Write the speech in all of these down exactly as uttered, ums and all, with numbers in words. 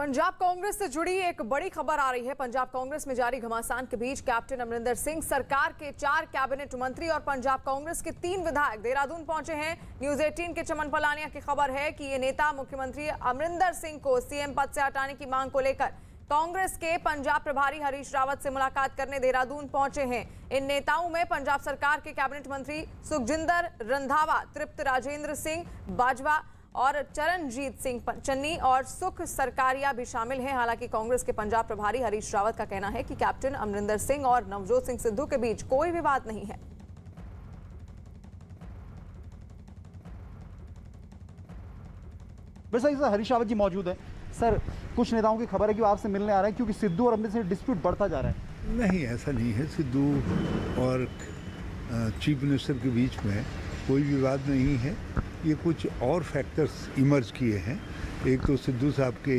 पंजाब कांग्रेस से जुड़ी एक बड़ी खबर आ रही है। पंजाब कांग्रेस में जारी घमासान के बीच कैप्टन अमरिंदर सिंह सरकार के चार कैबिनेट मंत्री और पंजाब कांग्रेस के तीन विधायक देहरादून पहुंचे हैं। न्यूज अठारह के चमन पलानिया की खबर है कि ये नेता मुख्यमंत्री अमरिंदर सिंह को सीएम पद से हटाने की मांग को लेकर कांग्रेस के पंजाब प्रभारी हरीश रावत से मुलाकात करने देहरादून पहुंचे हैं। इन नेताओं में पंजाब सरकार के कैबिनेट मंत्री सुखजिंदर रंधावा, तृप्त राजेंद्र सिंह बाजवा और चरणजीत सिंह चन्नी और सुख सरकारिया भी शामिल हैं। हालांकि कांग्रेस के पंजाब प्रभारी हरीश रावत का कहना है कि कैप्टन अमरिंदर सिंह और नवजोत सिंह सिद्धू के बीच कोई विवाद नहीं है। वैसे हरीश रावत जी मौजूद हैं। सर, कुछ नेताओं की खबर है कि वो आपसे मिलने आ रहे हैं क्योंकि सिद्धू और अमरिंदर से डिस्प्यूट बढ़ता जा रहा है। नहीं, ऐसा नहीं है। सिद्धू और चीफ मिनिस्टर के बीच में कोई विवाद नहीं है। ये कुछ और फैक्टर्स इमर्ज किए हैं। एक तो सिद्धू साहब के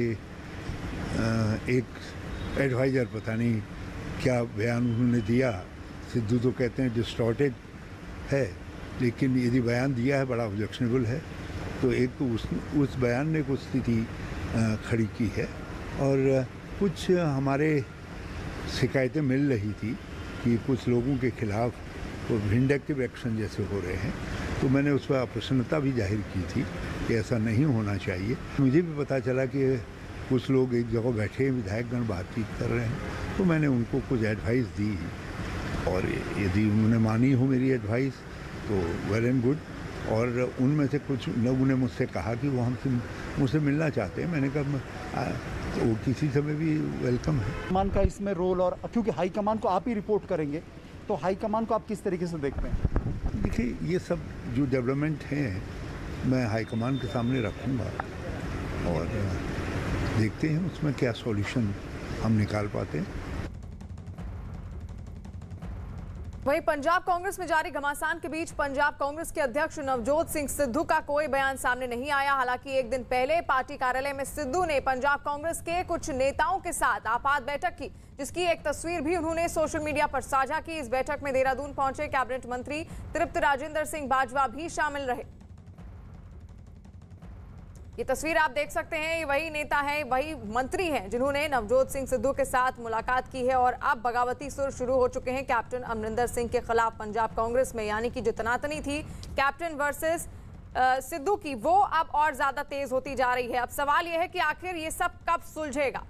एक एडवाइज़र, पता नहीं क्या बयान उन्होंने दिया। सिद्धू तो कहते हैं डिस्टॉर्टेड है, लेकिन यदि बयान दिया है बड़ा ऑब्जेक्शनेबल है। तो एक तो उस उस बयान ने कुछ स्थिति खड़ी की है और कुछ हमारे शिकायतें मिल रही थी कि कुछ लोगों के खिलाफ तो विंडक्टिव एक्शन जैसे हो रहे हैं। तो मैंने उस पर अप्रसन्नता भी जाहिर की थी कि ऐसा नहीं होना चाहिए। मुझे भी पता चला कि कुछ लोग एक जगह बैठे विधायकगण बातचीत कर रहे हैं, तो मैंने उनको कुछ एडवाइस दी और यदि उन्होंने मानी हो मेरी एडवाइस तो वेल एंड गुड। और उनमें से कुछ लोगों ने मुझसे कहा कि वो हमसे मुझसे मिलना चाहते हैं। मैंने कहा तो वो किसी समय भी वेलकम है। हाईकमान का इसमें रोल, और क्योंकि हाईकमान को आप ही रिपोर्ट करेंगे तो हाईकमान को आप किस तरीके से देखते हैं? देखिए, ये सब जो डेवलपमेंट हैं मैं हाईकमान के सामने रखूँगा और देखते हैं उसमें क्या सॉल्यूशन हम निकाल पाते हैं। वहीं पंजाब कांग्रेस में जारी घमासान के बीच पंजाब कांग्रेस के अध्यक्ष नवजोत सिंह सिद्धू का कोई बयान सामने नहीं आया। हालांकि एक दिन पहले पार्टी कार्यालय में सिद्धू ने पंजाब कांग्रेस के कुछ नेताओं के साथ आपात बैठक की, जिसकी एक तस्वीर भी उन्होंने सोशल मीडिया पर साझा की। इस बैठक में देहरादून पहुंचे कैबिनेट मंत्री तृप्त राजेंद्र सिंह बाजवा भी शामिल रहे। ये तस्वीर आप देख सकते हैं, ये वही नेता है, वही मंत्री हैं जिन्होंने नवजोत सिंह सिद्धू के साथ मुलाकात की है। और अब बगावती सुर शुरू हो चुके हैं कैप्टन अमरिंदर सिंह के खिलाफ पंजाब कांग्रेस में, यानी कि जो तनातनी थी कैप्टन वर्सेस सिद्धू की, वो अब और ज्यादा तेज होती जा रही है। अब सवाल यह है कि आखिर ये सब कब सुलझेगा।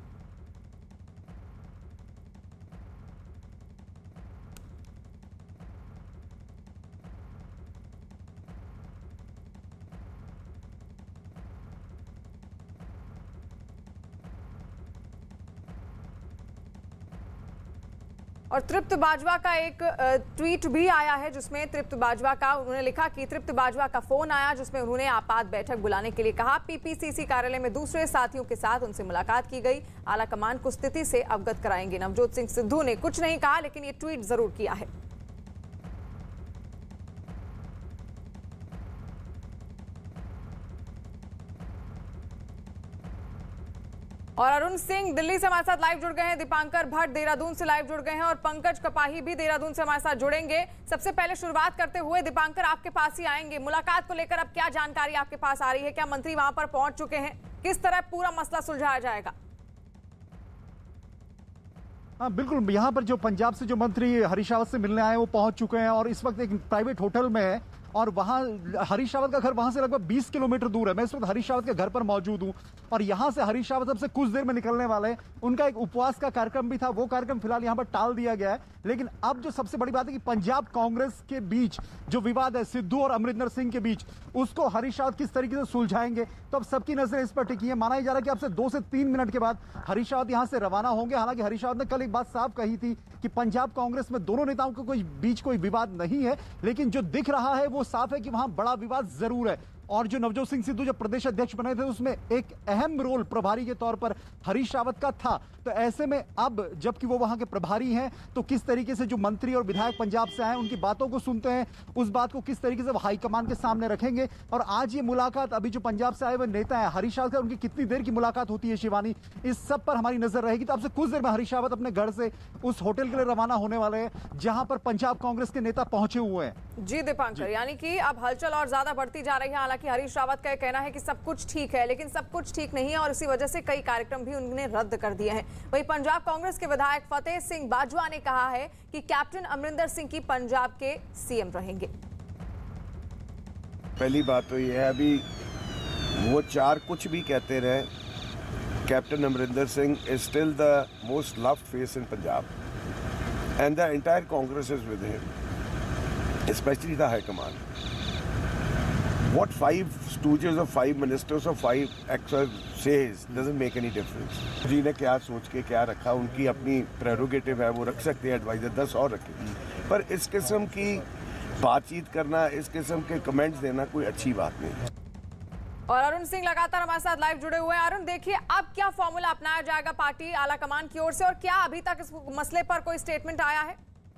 और तृप्त बाजवा का एक ट्वीट भी आया है जिसमें तृप्त बाजवा का उन्होंने लिखा कि तृप्त बाजवा का फोन आया जिसमें उन्होंने आपात बैठक बुलाने के लिए कहा। पीपीसीसी कार्यालय में दूसरे साथियों के साथ उनसे मुलाकात की गई। आला कमान को स्थिति से अवगत कराएंगे। नवजोत सिंह सिद्धू ने कुछ नहीं कहा, लेकिन ये ट्वीट जरूर किया है। और अरुण सिंह दिल्ली से हमारे साथ लाइव जुड़ गए हैं, दीपांकर भट्ट देहरादून से लाइव जुड़ गए हैं और पंकज कपाही भी देहरादून से हमारे साथ जुड़ेंगे। सबसे पहले शुरुआत करते हुए दीपांकर, आपके पास ही आएंगे। मुलाकात को लेकर अब क्या जानकारी आपके पास आ रही है? क्या मंत्री वहां पर पहुंच चुके हैं? किस तरह पूरा मसला सुलझाया जाएगा? हाँ बिल्कुल, यहाँ पर जो पंजाब से जो मंत्री हरीश रावत से मिलने आए वो पहुंच चुके हैं और इस वक्त एक प्राइवेट होटल में है और वहाँ हरीश रावत का घर वहाँ से लगभग बीस किलोमीटर दूर है। मैं इस वक्त हरीश रावत के घर पर मौजूद हूँ और यहाँ से हरीश रावत अब से कुछ देर में निकलने वाले हैं। उनका एक उपवास का कार्यक्रम भी था, वो कार्यक्रम फिलहाल यहाँ पर टाल दिया गया है। लेकिन अब जो सबसे बड़ी बात है कि पंजाब कांग्रेस के बीच जो विवाद है सिद्धू और अमरिंदर सिंह के बीच, उसको हरीश रावत किस तरीके से सुलझाएंगे, तो अब सबकी नजरें इस पर टिकी है। माना जा रहा है कि अब से दो से तीन मिनट के बाद हरीश रावत यहाँ से रवाना होंगे। हालांकि हरीश रावत ने कल एक बात साफ कही थी कि पंजाब कांग्रेस में दोनों नेताओं के कोई बीच कोई विवाद नहीं है, लेकिन जो दिख रहा है वो साफ है कि वहां बड़ा विवाद जरूर है। और जो नवजोत सिंह सिद्धू जब प्रदेश अध्यक्ष बने थे उसमें एक अहम रोल प्रभारी के तौर पर हरीश रावत का था। तो ऐसे में अब जबकि वो वहां के प्रभारी हैं तो किस तरीके से जो मंत्री और विधायक पंजाब से आए उनकी बातों को सुनते हैं, उस बात को किस तरीके से वो हाईकमान के सामने रखेंगे। और आज ये मुलाकात अभी जो पंजाब से आए हुए नेता है हरीश रावत, उनकी कितनी देर की मुलाकात होती है शिवानी, इस सब पर हमारी नजर रहेगी। तो अब से कुछ देर में हरीश रावत अपने घर से उस होटल के लिए रवाना होने वाले हैं जहां पर पंजाब कांग्रेस के नेता पहुंचे हुए हैं। जी दीपांकर, यानी कि अब हलचल और ज्यादा बढ़ती जा रही है। हालांकि हरीश रावत का यह कहना है कि सब कुछ ठीक है, लेकिन सब कुछ ठीक नहीं है और इसी वजह से कई कार्यक्रम भी उन्होंने रद्द कर दिए हैं। वहीं पंजाब कांग्रेस के विधायक फतेह सिंह बाजवा ने कहा है कि कैप्टन अमरिंदर सिंह की पंजाब के सीएम रहेंगे। पहली बात तो यह है, अभी वो चार कुछ भी कहते रहे, captain Amarinder Singh is still the most loved face in Punjab and the entire Congress is with him, especially the High Command. What five stooges or five ministers or five experts says doesn't make any difference. जी ने क्या सोच के क्या रखा, उनकी अपनी prerogative है, वो रख सकते हैं एडवाइजर, दस और रखें, पर इस किस्म की बातचीत करना, इस किस्म के कमेंट्स देना कोई अच्छी बात नहीं है। और अरुण सिंह लगातार हमारे साथ लाइव जुड़े हुए हैं। अरुण, देखिए अब क्या फॉर्मूला अपनाया जाएगा पार्टी आला कमान की ओर से और क्या अभी तक इस मसले पर कोई स्टेटमेंट आया है?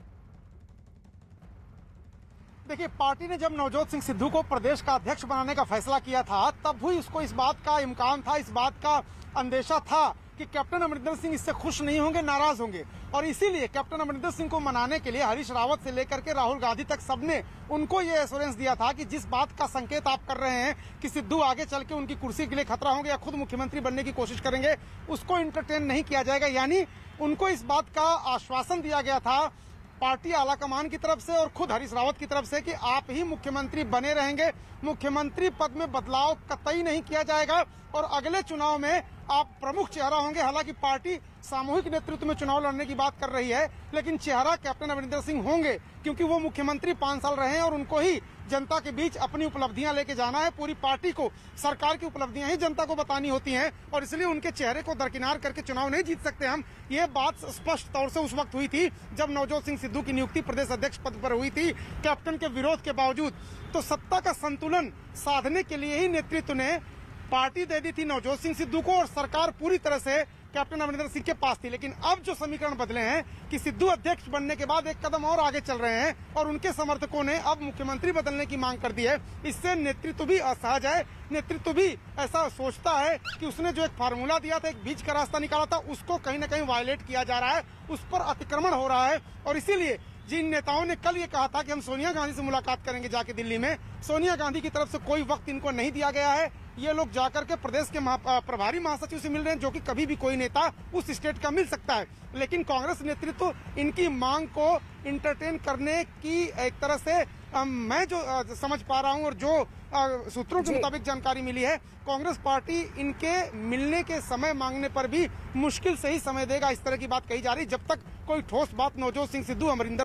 देखिए, पार्टी ने जब नवजोत सिंह सिद्धू को प्रदेश का अध्यक्ष बनाने का फैसला किया था, तब भी उसको इस बात का इम्कान था, इस बात का अंदेशा था कि कैप्टन अमरिंदर सिंह इससे खुश नहीं होंगे, नाराज होंगे, और इसीलिए कैप्टन अमरिंदर सिंह को मनाने के लिए हरीश रावत से लेकर के राहुल गांधी तक सबने उनको ये एश्योरेंस दिया था कि जिस बात का संकेत आप कर रहे हैं कि सिद्धू आगे चल के उनकी कुर्सी के लिए खतरा होंगे या खुद मुख्यमंत्री बनने की कोशिश करेंगे, उसको इंटरटेन नहीं किया जाएगा। यानी उनको इस बात का आश्वासन दिया गया था पार्टी आला कमान की तरफ से और खुद हरीश रावत की तरफ से कि आप ही मुख्यमंत्री बने रहेंगे, मुख्यमंत्री पद में बदलाव कतई नहीं किया जाएगा और अगले चुनाव में आप प्रमुख चेहरा होंगे। हालांकि पार्टी सामूहिक नेतृत्व में चुनाव लड़ने की बात कर रही है, लेकिन चेहरा कैप्टन अमरिंदर सिंह होंगे क्योंकि वो मुख्यमंत्री पांच साल रहे हैं और उनको ही जनता के बीच अपनी उपलब्धियां लेके जाना है। पूरी पार्टी को सरकार की उपलब्धियां ही जनता को बतानी होती हैं और इसलिए उनके चेहरे को दरकिनार करके चुनाव नहीं जीत सकते हम। ये बात स्पष्ट तौर से उस वक्त हुई थी जब नवजोत सिंह सिद्धू की नियुक्ति प्रदेश अध्यक्ष पद पर हुई थी, कैप्टन के विरोध के बावजूद। तो सत्ता का संतुलन साधने के लिए ही नेतृत्व ने पार्टी दे दी थी नवजोत सिंह सिद्धू को और सरकार पूरी तरह से कैप्टन अमरिंदर सिंह के पास थी। लेकिन अब जो समीकरण बदले हैं कि सिद्धू अध्यक्ष बनने के बाद एक कदम और आगे चल रहे हैं और उनके समर्थकों ने अब मुख्यमंत्री बदलने की मांग कर दी है। इससे नेतृत्व भी असहज है, नेतृत्व भी ऐसा सोचता है कि उसने जो एक फार्मूला दिया था, एक बीच का रास्ता निकाला था, उसको कहीं ना कहीं वायलेट किया जा रहा है, उस पर अतिक्रमण हो रहा है। और इसीलिए जिन नेताओं ने कल ये कहा था कि हम सोनिया गांधी से मुलाकात करेंगे जाके दिल्ली में, सोनिया गांधी की तरफ से कोई वक्त इनको नहीं दिया गया है। ये लोग जाकर के प्रदेश के महा, प्रभारी महासचिव से मिल रहे हैं, जो कि कभी भी कोई नेता उस स्टेट का मिल सकता है। लेकिन कांग्रेस नेतृत्व इनकी मांग को इंटरटेन करने की एक तरह से आ, मैं जो आ, समझ पा रहा हूं और जो आ, सूत्रों के मुताबिक जानकारी मिली है, कांग्रेस पार्टी इनके मिलने के समय मांगने पर भी मुश्किल से ही समय देगा, इस तरह की बात कही जा रही है। जब तक कोई ठोस बात नवजोत सिंह सिद्धू अमरिंदर